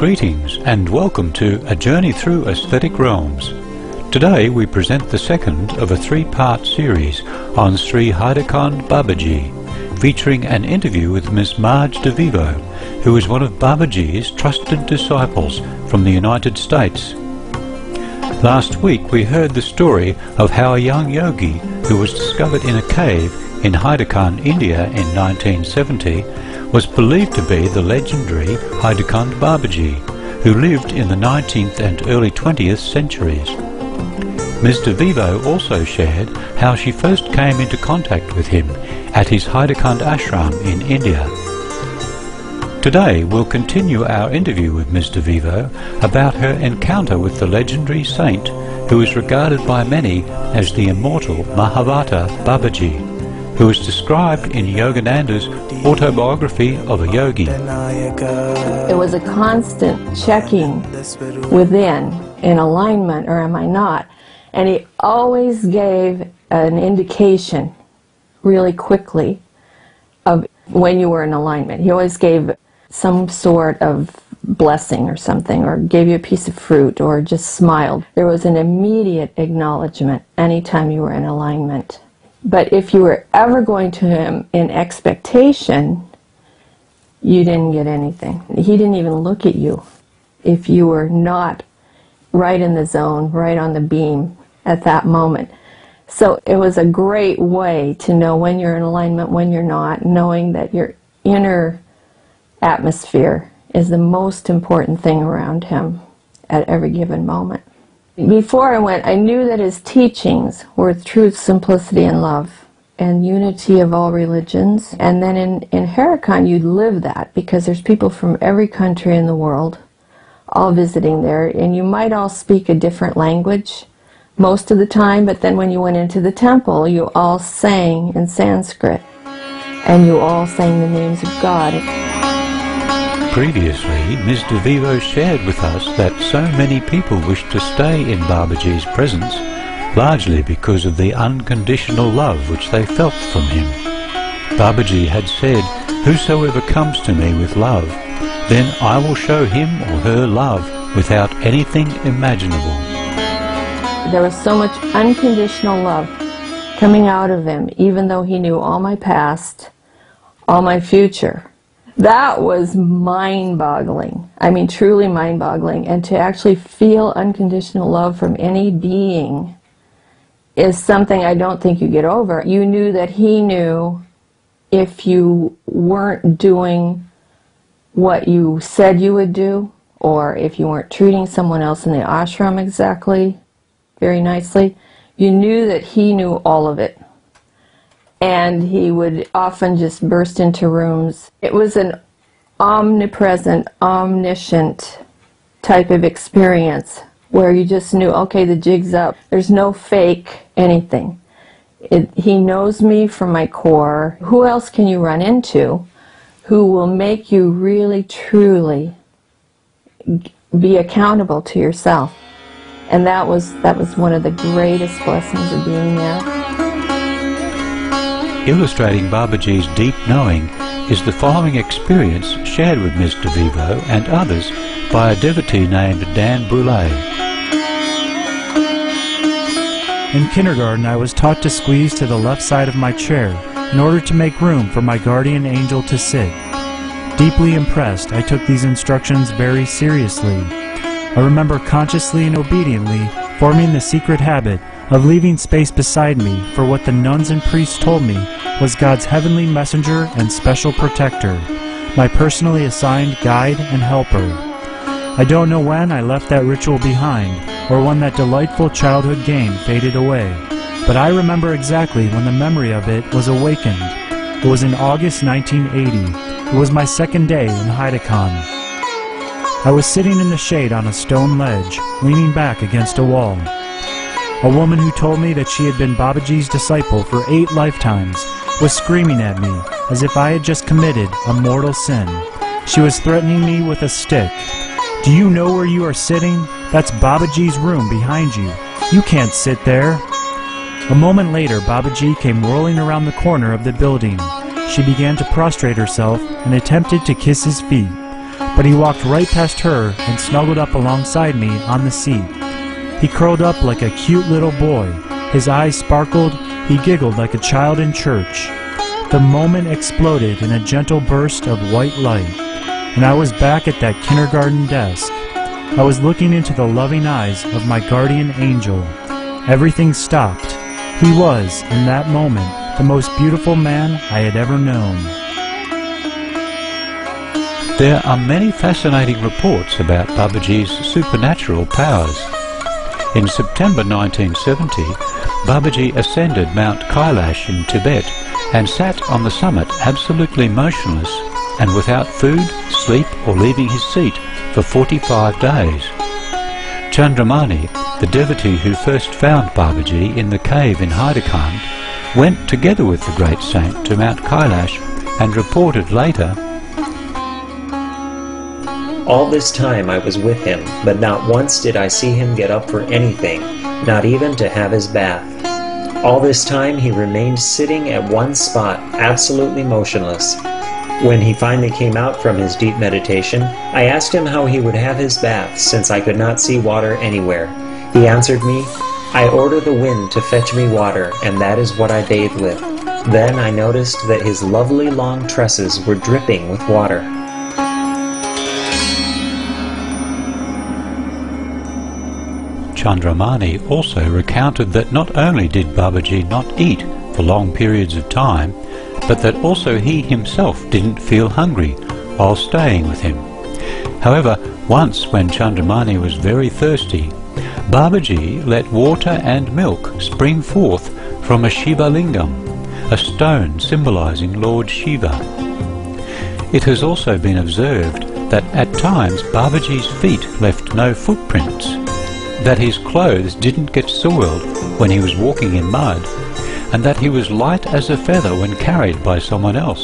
Greetings and welcome to A Journey Through Aesthetic Realms. Today we present the second of a three-part series on Sri Haidakhan Babji, featuring an interview with Miss Marge de Vivo, who is one of Babaji's trusted disciples from the United States. Last week we heard the story of how a young yogi who was discovered in a cave in Haidakhan, India in 1970 was believed to be the legendary Haidakhan Babji, who lived in the 19th and early 20th centuries. Ms. de Vivo also shared how she first came into contact with him at his Haidakhan ashram in India. Today we'll continue our interview with Ms. de Vivo about her encounter with the legendary saint who is regarded by many as the immortal Mahavatar Babaji, who is described in Yogananda's Autobiography of a Yogi. It was a constant checking within, in alignment, or am I not? And he always gave an indication really quickly of when you were in alignment. He always gave some sort of blessing or something, or gave you a piece of fruit, or just smiled. There was an immediate acknowledgement anytime you were in alignment. But if you were ever going to him in expectation, you didn't get anything. He didn't even look at you if you were not right in the zone, right on the beam at that moment. So it was a great way to know when you're in alignment, when you're not, knowing that your inner atmosphere is the most important thing around him at every given moment. Before I went, I knew that his teachings were truth, simplicity, and love, and unity of all religions. And then in Haidakhan, you'd live that, because there's people from every country in the world all visiting there, and you might all speak a different language most of the time, but then when you went into the temple, you all sang in Sanskrit, and you all sang the names of God. Previously, Ms. de Vivo shared with us that so many people wished to stay in Babaji's presence, largely because of the unconditional love which they felt from him. Babaji had said, "Whosoever comes to me with love, then I will show him or her love without anything imaginable." There was so much unconditional love coming out of him, even though he knew all my past, all my future. That was mind-boggling. I mean, truly mind-boggling. And to actually feel unconditional love from any being is something I don't think you get over. You knew that he knew if you weren't doing what you said you would do, or if you weren't treating someone else in the ashram exactly, very nicely. You knew that he knew all of it. And he would often just burst into rooms. It was an omnipresent, omniscient type of experience where you just knew, okay, the jig's up. There's no fake anything. He knows me from my core. Who else can you run into who will make you really, truly be accountable to yourself? And that was one of the greatest blessings of being there. Illustrating Babaji's deep knowing is the following experience shared with Ms. de Vivo and others by a devotee named Dan Brule. In kindergarten, I was taught to squeeze to the left side of my chair in order to make room for my guardian angel to sit. Deeply impressed, I took these instructions very seriously. I remember consciously and obediently forming the secret habit of leaving space beside me for what the nuns and priests told me was God's heavenly messenger and special protector, my personally assigned guide and helper. I don't know when I left that ritual behind, or when that delightful childhood game faded away, but I remember exactly when the memory of it was awakened. It was in August 1980. It was my second day in Haidakhan. I was sitting in the shade on a stone ledge, leaning back against a wall. A woman who told me that she had been Babaji's disciple for 8 lifetimes was screaming at me as if I had just committed a mortal sin. She was threatening me with a stick. "Do you know where you are sitting? That's Babaji's room behind you. You can't sit there." A moment later, Babaji came whirling around the corner of the building. She began to prostrate herself and attempted to kiss his feet. but he walked right past her and snuggled up alongside me on the seat. He curled up like a cute little boy. His eyes sparkled. He giggled like a child in church. The moment exploded in a gentle burst of white light, and I was back at that kindergarten desk. I was looking into the loving eyes of my guardian angel. Everything stopped. He was, in that moment, the most beautiful man I had ever known. There are many fascinating reports about Babaji's supernatural powers. In September 1970, Babaji ascended Mount Kailash in Tibet and sat on the summit absolutely motionless and without food, sleep or leaving his seat for 45 days. Chandramani, the devotee who first found Babaji in the cave in Haidakhan, went together with the great saint to Mount Kailash and reported later, "All this time I was with him, but not once did I see him get up for anything, not even to have his bath. All this time he remained sitting at one spot, absolutely motionless. When he finally came out from his deep meditation, I asked him how he would have his bath, since I could not see water anywhere. He answered me, 'I order the wind to fetch me water, and that is what I bathe with.' Then I noticed that his lovely long tresses were dripping with water." Chandramani also recounted that not only did Babaji not eat for long periods of time, but that also he himself didn't feel hungry while staying with him. However, once when Chandramani was very thirsty, Babaji let water and milk spring forth from a Shiva Lingam, a stone symbolizing Lord Shiva. It has also been observed that at times Babaji's feet left no footprints, that his clothes didn't get soiled when he was walking in mud, and that he was light as a feather when carried by someone else.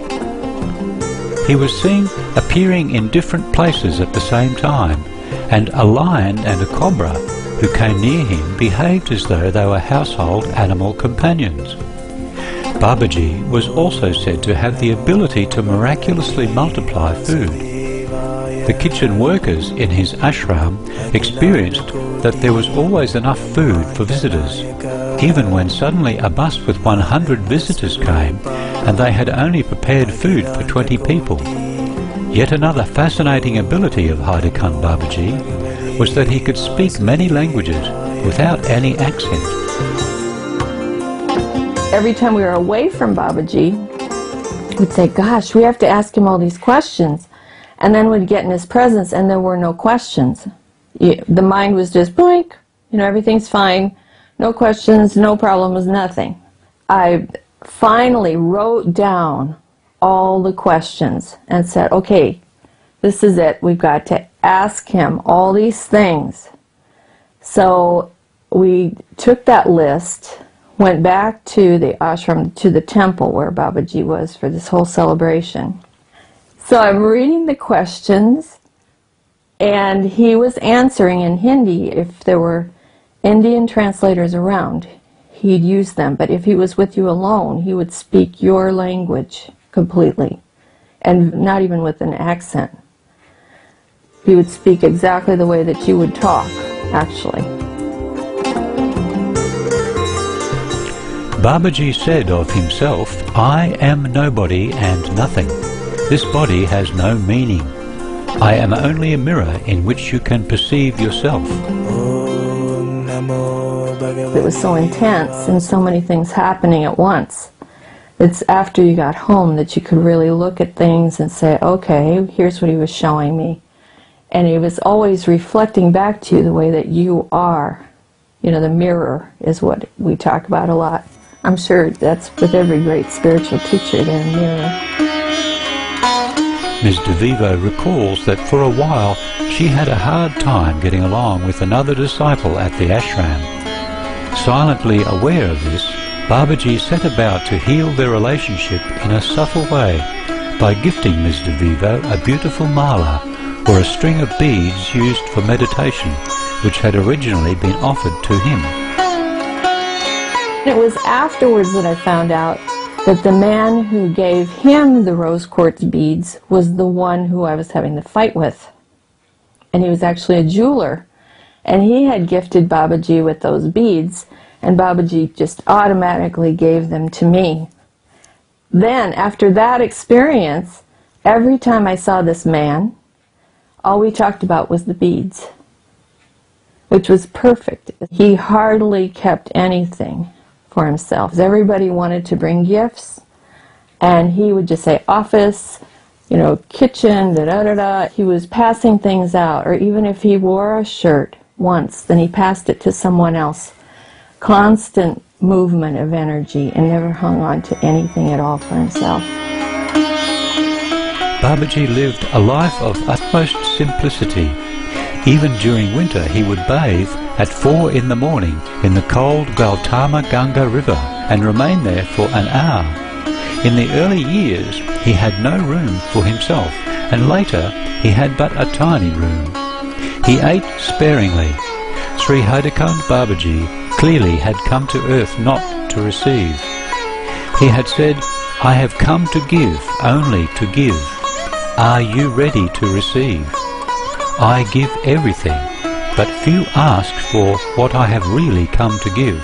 He was seen appearing in different places at the same time, and a lion and a cobra who came near him behaved as though they were household animal companions. Babaji was also said to have the ability to miraculously multiply food. The kitchen workers in his ashram experienced that there was always enough food for visitors, even when suddenly a bus with 100 visitors came and they had only prepared food for 20 people. Yet another fascinating ability of Haidakhan Babji was that he could speak many languages without any accent. Every time we were away from Babaji, we'd say, gosh, we have to ask him all these questions. And then we'd get in his presence and there were no questions. The mind was just blank, everything's fine, no questions, no problems, nothing. I finally wrote down all the questions and said, okay, this is it. We've got to ask him all these things. So we took that list, went back to the ashram, to the temple where Babaji was for this whole celebration. So I'm reading the questions, and he was answering in Hindi. If there were Indian translators around, he'd use them. But if he was with you alone, he would speak your language completely, and not even with an accent. He would speak exactly the way that you would talk, actually. Babaji said of himself, "I am nobody and nothing. This body has no meaning. I am only a mirror in which you can perceive yourself." It was so intense and so many things happening at once. It's after you got home that you could really look at things and say, okay, here's what he was showing me. And he was always reflecting back to you the way that you are. The mirror is what we talk about a lot. I'm sure that's with every great spiritual teacher, their mirror. Ms. DeVivo recalls that for a while she had a hard time getting along with another disciple at the ashram. Silently aware of this, Babaji set about to heal their relationship in a subtle way by gifting Ms. DeVivo a beautiful mala, or a string of beads used for meditation, which had originally been offered to him. It was afterwards that I found out that the man who gave him the rose quartz beads was the one who I was having the fight with. And he was actually a jeweler. And he had gifted Babaji with those beads, and Babaji just automatically gave them to me. Then, after that experience, every time I saw this man, all we talked about was the beads, which was perfect. He hardly kept anything for himself. Everybody wanted to bring gifts, and he would just say office, you know, kitchen, da-da-da-da. He was passing things out, or even if he wore a shirt once, then he passed it to someone else. Constant movement of energy, and never hung on to anything at all for himself. Babaji lived a life of utmost simplicity. Even during winter he would bathe at 4 in the morning in the cold Gautama Ganga River and remain there for an hour. In the early years he had no room for himself, and later he had but a tiny room. He ate sparingly. Sri Haidakhan Babji clearly had come to earth not to receive. He had said, "I have come to give, only to give. Are you ready to receive? I give everything, but few ask for what I have really come to give."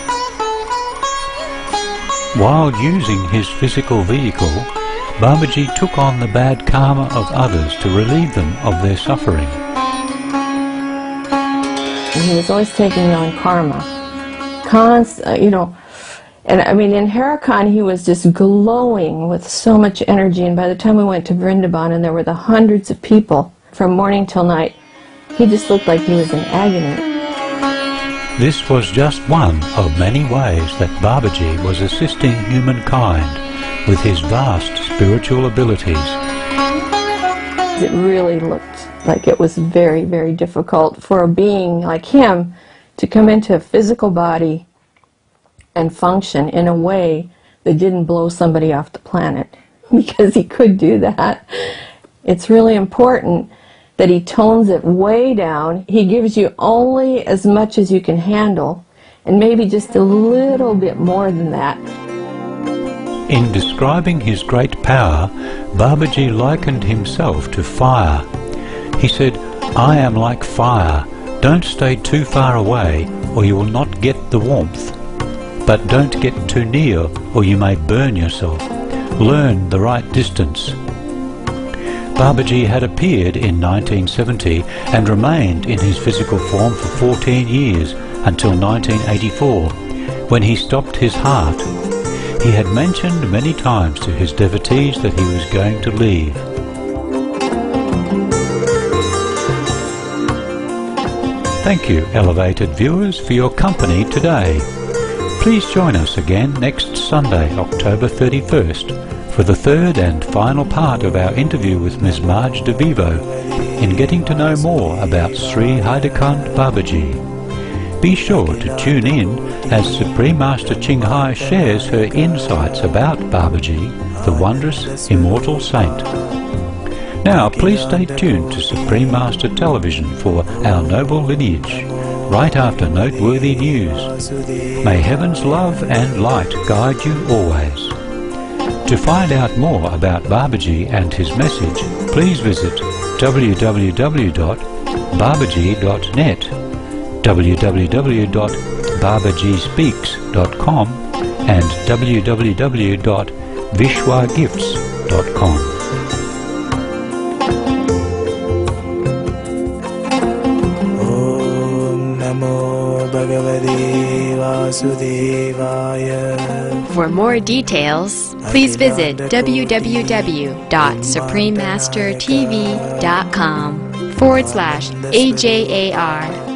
While using his physical vehicle, Babaji took on the bad karma of others to relieve them of their suffering. And he was always taking on karma. And I mean, in Haidakhan he was just glowing with so much energy, and by the time we went to Vrindavan and there were the hundreds of people from morning till night, he just looked like he was in agony. This was just one of many ways that Babaji was assisting humankind with his vast spiritual abilities. It really looked like it was very, very difficult for a being like him to come into a physical body and function in a way that didn't blow somebody off the planet, because he could do that. It's really important that he tones it way down. He gives you only as much as you can handle, and maybe just a little bit more than that. In describing his great power, Babaji likened himself to fire. He said, "I am like fire. Don't stay too far away or you will not get the warmth. But don't get too near or you may burn yourself. Learn the right distance." Babaji had appeared in 1970 and remained in his physical form for 14 years until 1984, when he stopped his heart. He had mentioned many times to his devotees that he was going to leave. Thank you, elevated viewers, for your company today. Please join us again next Sunday, October 31st, for the third and final part of our interview with Ms. Marge DeVivo in getting to know more about Sri Haidakhan Babji. Be sure to tune in as Supreme Master Ching Hai shares her insights about Babaji, the wondrous immortal saint. Now please stay tuned to Supreme Master Television for our noble lineage, right after noteworthy news. May heaven's love and light guide you always. To find out more about Babaji and his message, please visit www.babaji.net, www.babajispeaks.com and www.vishwagifts.com. For more details, please visit www.suprememastertv.com/AJAR